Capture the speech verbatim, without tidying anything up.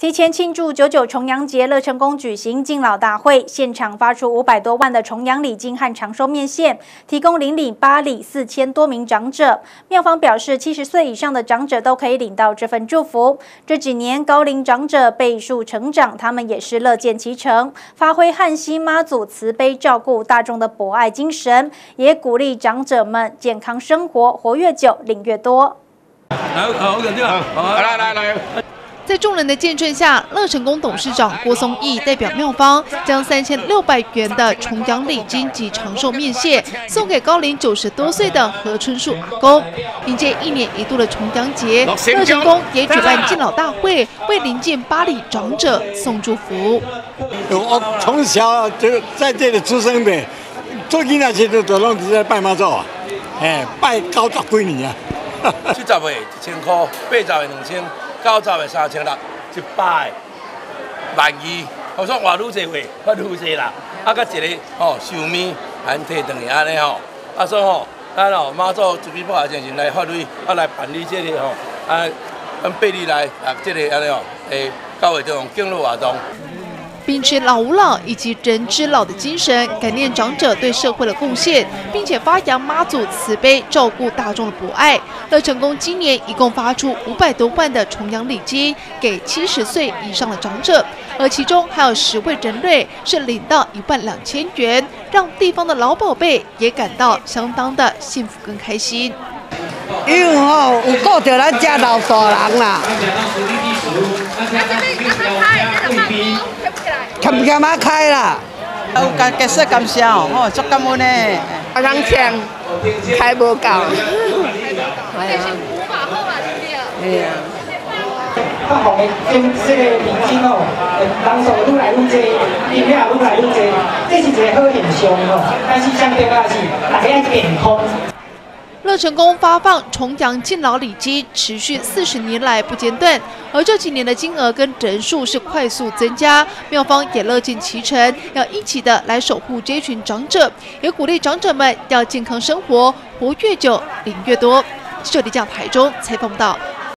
提前庆祝九九重阳节，乐成宫举行敬老大会，现场发出五百多万的重阳礼金和长寿面线，提供领礼八礼四千多名长者。庙方表示，七十岁以上的长者都可以领到这份祝福。这几年高龄长者倍数成长，他们也是乐见其成，发挥汉西妈祖慈悲照顾大众的博爱精神，也鼓励长者们健康生活，活越久，领越多。 来，好，肯定啊！来来来。 在众人的见证下，乐成宫董事长郭松义代表庙方，将三千六百元的重阳礼金及长寿面线送给高龄九十多岁的何春树阿公。迎接一年一度的重阳节，乐成宫也举办敬老大会，为临近八里长者送祝福。 我从小就在这里出生的，做囡仔时都都拢是在拜妈祖啊，哎，拜九十几年啊。 七十的一千块，八十的两千。 九十的三千六，一百万二，好像话愈济话，发愈济啦。啊，甲一个吼寿面，咱摕转去安尼吼。啊，所以吼，咱吼妈祖准备报精神来发挥，啊来办理这个吼，啊，咱八里来啊，这个安尼吼，诶，九月这种敬老活动。 秉持老吾老以及人之老的精神，感念长者对社会的贡献，并且发扬妈祖慈悲照顾大众的博爱。乐成宫今年一共发出五百多万的重阳礼金给七十岁以上的长者，而其中还有十位人类是领到一万两千元，让地方的老宝贝也感到相当的幸福跟开心。 因为吼有顾到咱家老大人啦。开不开嘛开啦？ 有感感谢感谢哦，吼，足感恩的。 啊，人钱开无够。 这是无法好嘛，对不对？ 对啊。 较好的金这个礼金哦，人数愈来愈多，金额愈来愈多，这是一个好现象哦。但是相对啊是大家要健康。 乐成宫发放重阳敬老礼金，持续四十年来不间断，而这几年的金额跟人数是快速增加，庙方也乐见其成，要一起的来守护这群长者，也鼓励长者们要健康生活，活越久，领越多。记者李将台中采访到。